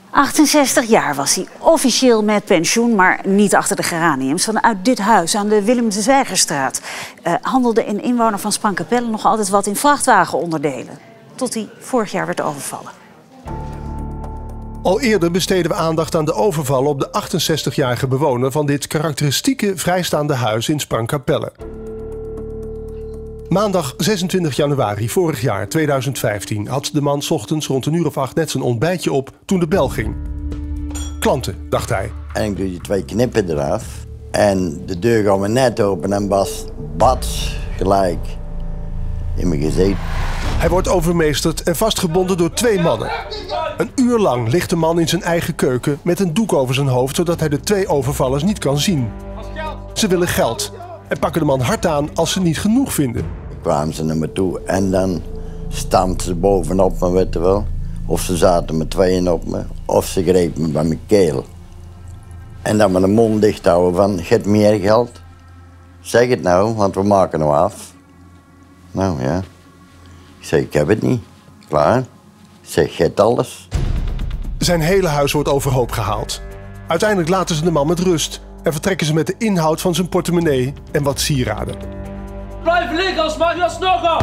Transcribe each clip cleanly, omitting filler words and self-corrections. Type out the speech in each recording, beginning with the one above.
68 jaar was hij, officieel met pensioen, maar niet achter de geraniums. Vanuit dit huis aan de Willem de Zwijgerstraat handelde een inwoner van Sprangkapelle nog altijd wat in vrachtwagenonderdelen. Tot hij vorig jaar werd overvallen. Al eerder besteden we aandacht aan de overval op de 68-jarige bewoner van dit karakteristieke vrijstaande huis in Sprangkapelle. Maandag 26 januari vorig jaar, 2015, had de man 's ochtends rond 1:08 net zijn ontbijtje op toen de bel ging. Klanten, dacht hij. En ik doe die 2 knippen eraf. En de deur gaat me net open en was bats gelijk in mijn gezicht. Hij wordt overmeesterd en vastgebonden door 2 mannen. Een uur lang ligt de man in zijn eigen keuken met een doek over zijn hoofd, zodat hij de 2 overvallers niet kan zien. Ze willen geld en pakken de man hard aan als ze niet genoeg vinden. Dan kwamen ze naar me toe en dan stampten ze bovenop me, weet je wel. Of ze zaten met 2 op me, of ze grepen me bij mijn keel. En dan met de mond dicht houden van, geef meer geld. Zeg het nou, want we maken nou af. Nou ja. Ik zeg, ik heb het niet. Klaar. Ik zeg, geef alles. Zijn hele huis wordt overhoop gehaald. Uiteindelijk laten ze de man met rust en vertrekken ze met de inhoud van zijn portemonnee en wat sieraden. Blijf liggen, als mag je alsnog af!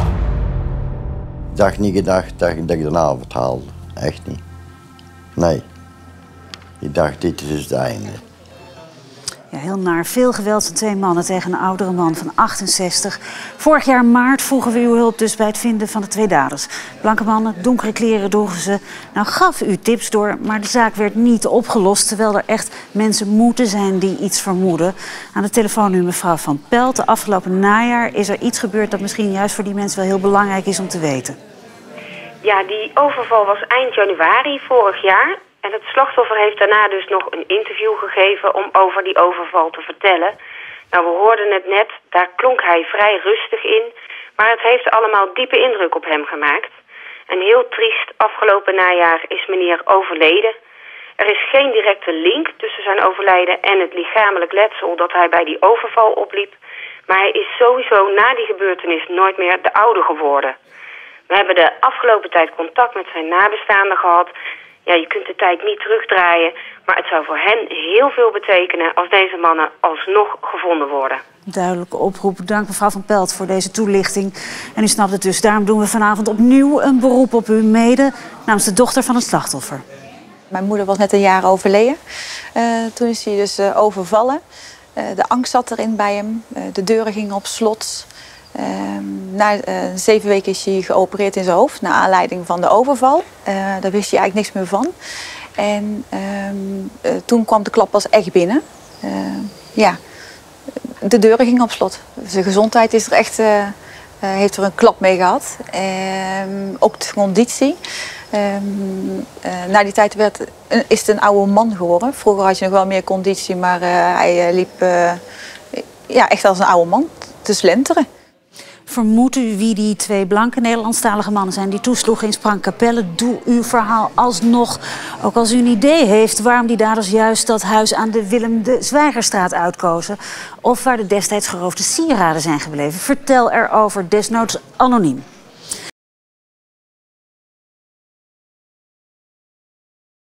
Ik had niet gedacht dat ik de avond haalde. Echt niet. Nee. Ik dacht, dit is het einde. Ja, heel naar. Veel geweld van 2 mannen tegen een oudere man van 68. Vorig jaar maart vroegen we uw hulp dus bij het vinden van de 2 daders. Blanke mannen, donkere kleren droegen ze. Nou gaf u tips door, maar de zaak werd niet opgelost, terwijl er echt mensen moeten zijn die iets vermoeden. Aan de telefoon nu mevrouw Van Pelt. De afgelopen najaar is er iets gebeurd dat misschien juist voor die mensen wel heel belangrijk is om te weten. Ja, die overval was eind januari vorig jaar. En het slachtoffer heeft daarna dus nog een interview gegeven om over die overval te vertellen. Nou, we hoorden het net, daar klonk hij vrij rustig in. Maar het heeft allemaal diepe indruk op hem gemaakt. En heel triest, afgelopen najaar is meneer overleden. Er is geen directe link tussen zijn overlijden en het lichamelijk letsel dat hij bij die overval opliep. Maar hij is sowieso na die gebeurtenis nooit meer de oude geworden. We hebben de afgelopen tijd contact met zijn nabestaanden gehad. Ja, je kunt de tijd niet terugdraaien, maar het zou voor hen heel veel betekenen als deze mannen alsnog gevonden worden. Duidelijke oproep. Dank mevrouw Van Pelt voor deze toelichting. En u snapt het dus, daarom doen we vanavond opnieuw een beroep op u, mede namens de dochter van het slachtoffer. Mijn moeder was net een jaar overleden. Toen is hij dus overvallen. De angst zat erin bij hem. De deuren gingen op slot. Na 7 weken is hij geopereerd in zijn hoofd, naar aanleiding van de overval. Daar wist hij eigenlijk niks meer van. En toen kwam de klap pas echt binnen. Ja, de deuren gingen op slot. Zijn gezondheid is er echt, heeft er een klap mee gehad. Ook de conditie. Na die tijd is het een oude man geworden. Vroeger had je nog wel meer conditie, maar hij liep ja, echt als een oude man te slenteren. Vermoedt u wie die 2 blanke Nederlandstalige mannen zijn die toesloegen in Sprangkapelle? Doe uw verhaal alsnog, ook als u een idee heeft waarom die daders juist dat huis aan de Willem de Zwijgerstraat uitkozen. Of waar de destijds geroofde sieraden zijn gebleven. Vertel erover, desnoods anoniem.